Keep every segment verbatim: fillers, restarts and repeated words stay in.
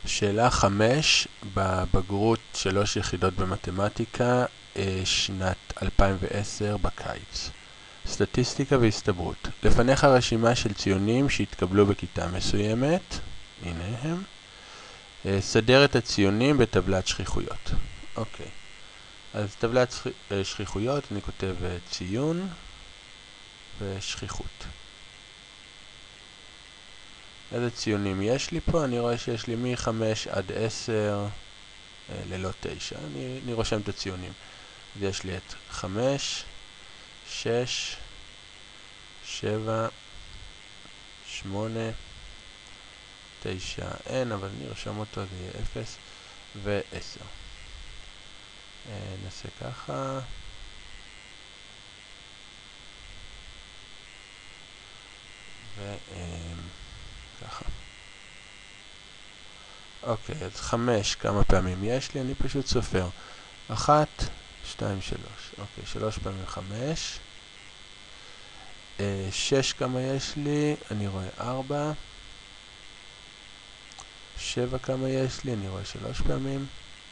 שאלה חמש בבגרות שלוש יחידות במתמטיקה, שנת אלפיים ועשר בקיץ. סטטיסטיקה והסתברות. לפניך רשימה של ציונים שהתקבלו בכיתה מסוימת. הנה הם. סדר את הציונים בטבלת שכיחויות. אוקיי. אז טבלת שכיחויות, אני כותב ציון ושכיחות. איזה ציונים יש לי פה? אני רואה שיש לי מ-חמש עד עשר ללא תשע. אני, אני רושם את הציונים. אז יש לי את חמש, שש, שבע, שמונה, תשע, אין, אבל אני רושם אותו, זה יהיה אפס, ו-עשר. נעשה ככה. ו... ככה. אוקיי, אז חמש כמה פעמים יש לי? אני פשוט סופר. אחת, שתיים, שלוש. אוקיי, שלוש פעמים חמש. אה, שש כמה יש לי? אני רואה ארבע. שבע כמה יש לי? אני רואה שלוש פעמים.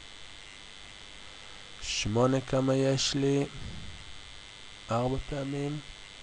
שמונה כמה יש לי? ארבע פעמים.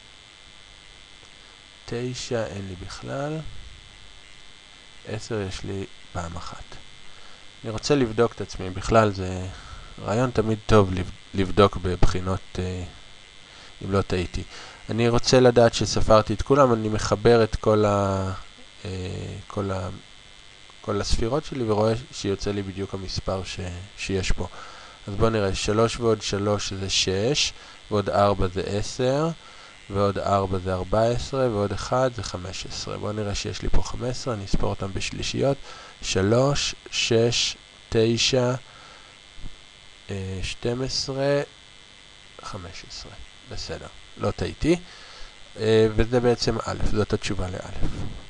תשע אין לי בכלל. עשר יש לי פעם אחת. אני רוצה לבדוק את עצמי. בכלל זה רעיון תמיד טוב לבדוק בבחינות אה, אם לא טעיתי. אני רוצה לדעת שספרתי את כולם, אני מחבר את כל, ה, אה, כל, ה, כל הספירות שלי ורואה שיוצא לי בדיוק המספר ש, שיש פה. אז בואו נראה, שלוש ועוד שלוש זה שש, ועוד ארבע זה עשר, ועוד ארבע זה ארבע עשרה, ועוד אחד זה חמש עשרה. בואו נראה שיש לי פה חמש עשרה, אני אספור אותם בשלישיות. שלוש, שש, תשע, שתים עשרה, חמש עשרה. בסדר, לא טעיתי. וזה בעצם א', זאת התשובה לא'.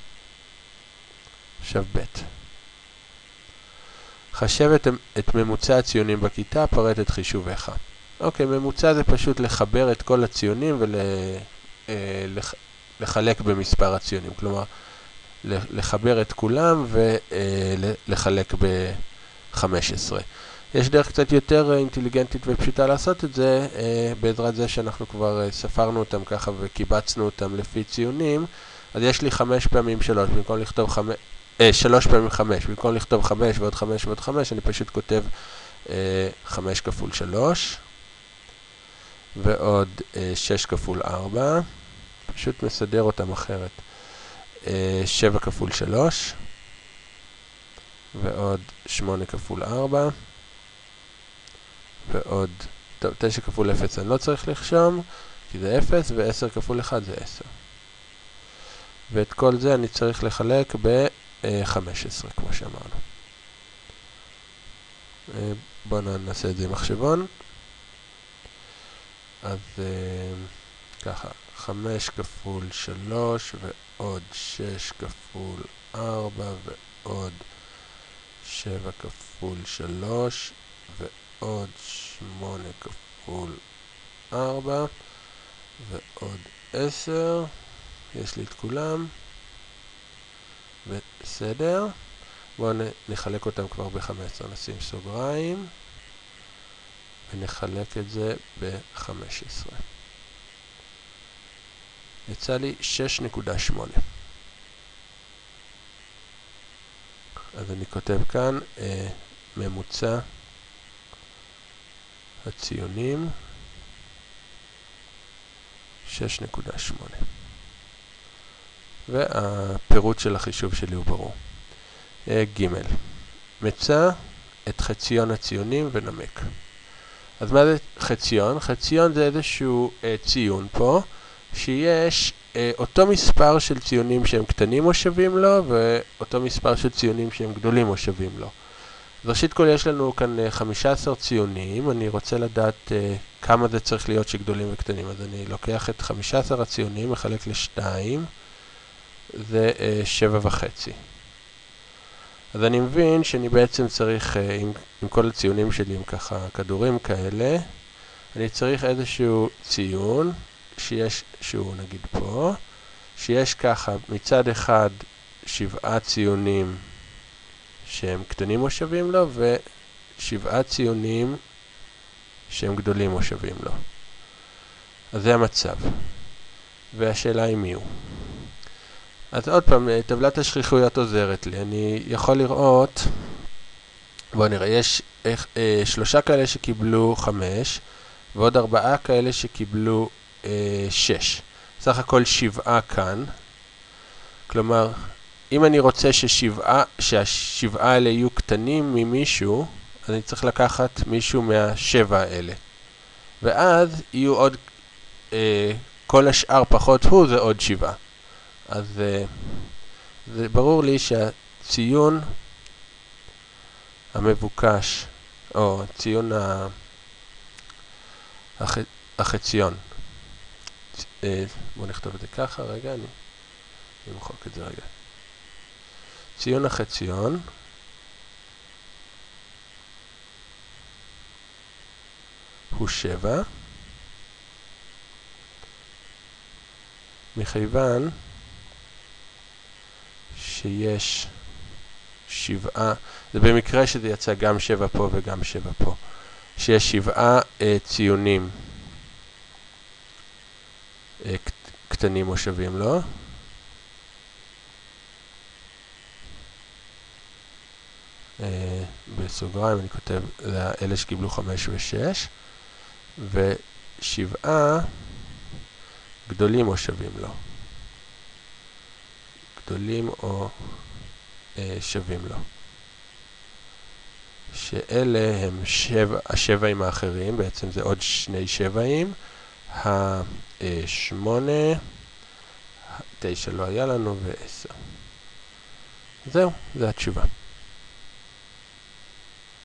עכשיו ב'. חשב את, את ממוצע הציונים בכיתה, פרט את חישוביך. אוקיי, ממוצע זה פשוט לחבר את כל הציונים ולחלק במספר הציונים. כלומר, לחבר את כולם ולחלק ב-חמש עשרה. יש דרך קצת יותר אינטליגנטית ופשוטה לעשות את זה, בעזרת זה שאנחנו כבר ספרנו אותם ככה וקיבצנו אותם לפי ציונים. אז יש לי חמש פעמים שלוש, במקום לכתוב חמש, אה, שלוש פעמים חמש, במקום לכתוב חמש ועוד חמש ועוד חמש, אני פשוט כותב אה, חמש כפול שלוש, ועוד אה, שש כפול ארבע, פשוט מסדר אותם אחרת. אה, שבע כפול שלוש, ועוד שמונה כפול ארבע, ועוד, טוב, תשע כפול אפס אני לא צריך לרשום, כי זה אפס, ו-עשר כפול אחד זה עשר. ואת כל זה אני צריך לחלק ב-חמש עשרה, כמו שאמרנו. בואו נעשה את זה עם מחשבון. אז ככה, חמש כפול שלוש, ועוד שש כפול ארבע, ועוד שבע כפול שלוש, ועוד שמונה כפול ארבע, ועוד עשר. יש לי את כולם. בסדר. בואו נחלק אותם כבר ב-חמש עשרה. נשים סוגריים. ונחלק את זה ב-חמש עשרה. יצא לי שש נקודה שמונה. אז אני כותב כאן אה, ממוצע הציונים שש נקודה שמונה. והפירוט של החישוב שלי הוא ברור. ג' מצא את חציון הציונים ונמק. אז מה זה חציון? חציון זה איזשהו אה, ציון פה, שיש אה, אותו מספר של ציונים שהם קטנים או שווים לו, ואותו מספר של ציונים שהם גדולים או שווים לו. אז ראשית כל יש לנו כאן אה, חמישה עשר ציונים, אני רוצה לדעת אה, כמה זה צריך להיות שגדולים וקטנים. אז אני לוקח את חמישה עשר הציונים, מחלק לשתיים, זה אה, שבע וחצי. אז אני מבין שאני בעצם צריך, אה, עם, עם כל הציונים שלי, עם ככה כדורים כאלה, אני צריך איזשהו ציון, שיש, שהוא נגיד פה, שיש ככה מצד אחד שבעה ציונים שהם קטנים או שווים לו, ושבעה ציונים שהם גדולים או שווים לו. אז זה המצב. והשאלה היא מי הוא. אז עוד פעם, טבלת השכיחויות עוזרת לי. אני יכול לראות, בואו נראה, יש אה, שלושה כאלה שקיבלו חמש, ועוד ארבעה כאלה שקיבלו אה, שש. סך הכל שבעה כאן. כלומר, אם אני רוצה ששבעה, שהשבעה האלה יהיו קטנים ממישהו, אז אני צריך לקחת מישהו מהשבע האלה. ואז יהיו עוד, אה, כל השאר פחות הוא, זה עוד שבעה. אז אה, זה ברור לי שהציון המבוקש, או ציון ה... הח... החציון. אה, בואו נכתוב את זה ככה, רגע, אני אמחוק את זה רגע. ציון החציון הוא שבע, מכיוון שיש שבעה, זה במקרה שזה יצא גם שבע פה וגם שבע פה, שיש שבעה אה, ציונים אה, קטנים או שווים לו, אה, בסוגריים אני כותב לאלה שקיבלו חמש ושש, ושבעה גדולים או שווים לו. גדולים או אה, שווים לו. שאלה הם שבע, השבעים האחרים, בעצם זה עוד שני שבעים. השמונה, תשע לא היה לנו, ועשר. זהו, זה התשובה.